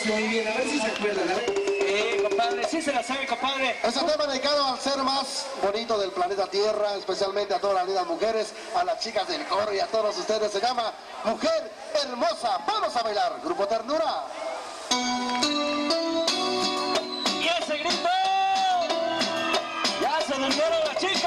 muy bien, a ver si se acuerdan. Compadre, sí se la sabe, compadre. Es un tema dedicado al ser más bonito del planeta Tierra, especialmente a todas las lindas mujeres, a las chicas del coro y a todos ustedes. Se llama Mujer Hermosa. Vamos a bailar, Grupo Ternura. Y ese grito, ya se durmieron la chica.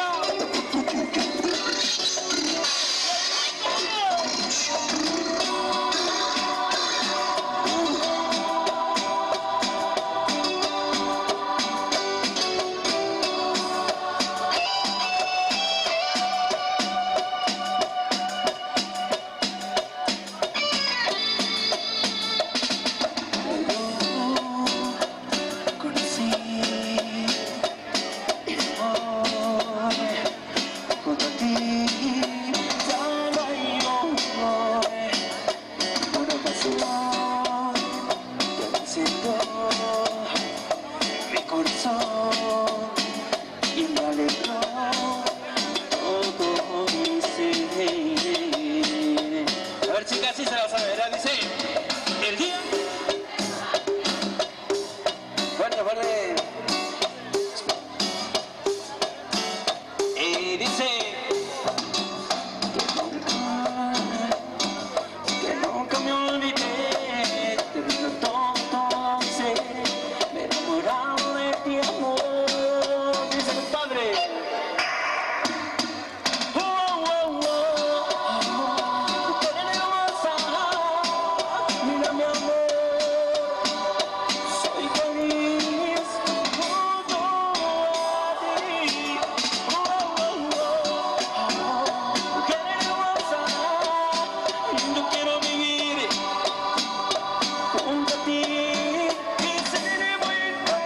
Mi corazón y me alegró todo mi ser. A ver, chicas, sí se la sabe, ¿verdad? Dice, el día. Fuerte, fuerte. Y dice que nunca me olvidé, te brindo todo mi ser, me he enamorado de ti, amor. Dice mi padre. Mujer hermosa, mira mi amor, soy feliz junto a ti. Mujer hermosa, yo quiero vivir junto a ti y seré muy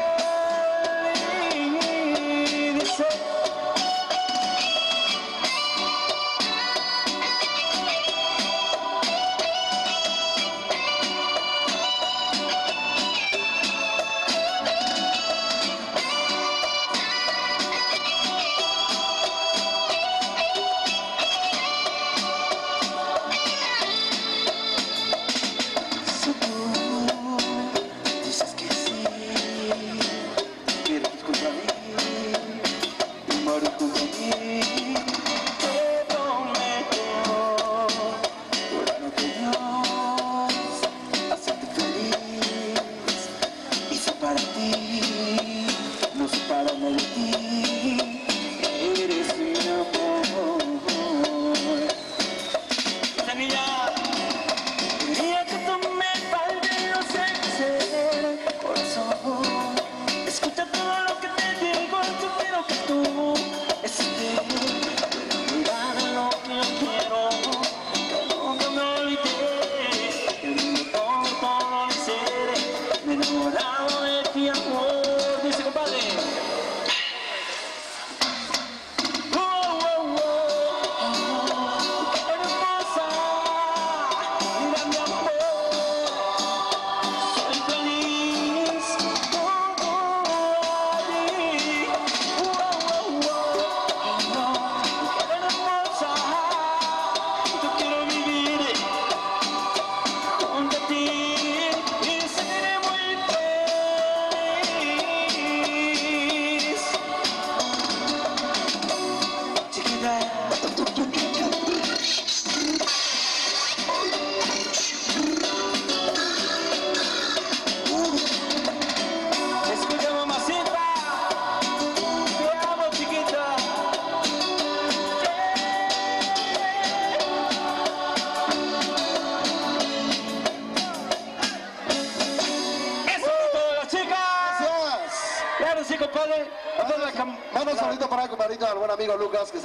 feliz. Dice, dices que sí, quieres junto a mí, y morir junto a mí. Te prometo, jurando que Dios hacerte feliz. Y si para ti, no separarme de ti, eres mi amor. Esa niña. Quería que tú me faltes, no sé qué hacer, corazón. Escucha todo lo que te digo, yo quiero que tú estés mirando lo que yo quiero, que nunca me olvides, que brindo todo mi ser, me he enamorado de ti, amor. Dice, compadre. Escucha, mamacita, te amo, chiquita. Eso es todo, las chicas. Gracias. Claro, sí, compadre. Vamos ahorita para compadrito al buen amigo Lucas.